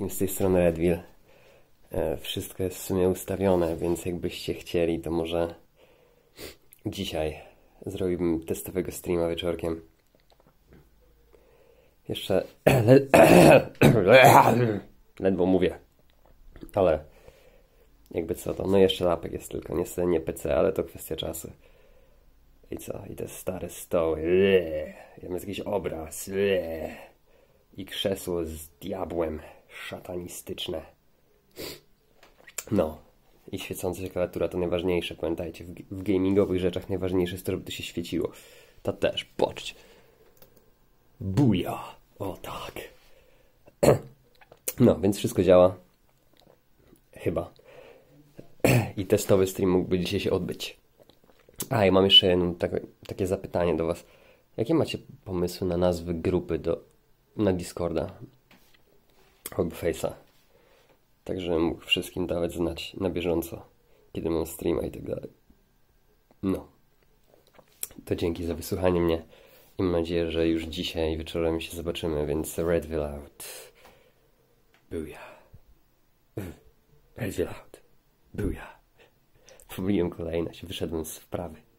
wszystkim, z tej strony Redville. Wszystko jest w sumie ustawione, więc jakbyście chcieli, to może dzisiaj zrobimy testowego streama wieczorkiem. Jeszcze ledwo mówię, ale jakby co to, no jeszcze lapek jest tylko, niestety nie PC, ale to kwestia czasu. I co? I te stare stoły, jest jakiś obraz, i krzesło z diabłem, szatanistyczne. No, i świecąca się klawiatura to najważniejsze, pamiętajcie, w gamingowych rzeczach najważniejsze jest to, żeby to się świeciło. To też, patrzcie. Buja! O tak. No, więc wszystko działa. Chyba. I testowy stream mógłby dzisiaj się odbyć. A, i mam jeszcze jedno takie zapytanie do was. Jakie macie pomysły na nazwy grupy na Discorda? Albo Face'a? Tak, żebym mógł wszystkim dawać znać na bieżąco, kiedy mam streama i tak dalej. No. To dzięki za wysłuchanie mnie. I mam nadzieję, że już dzisiaj wieczorem się zobaczymy, więc Redville out. Booyah. Redville out. Booyah. Pomyliłem kolejność, wyszedłem z wprawy.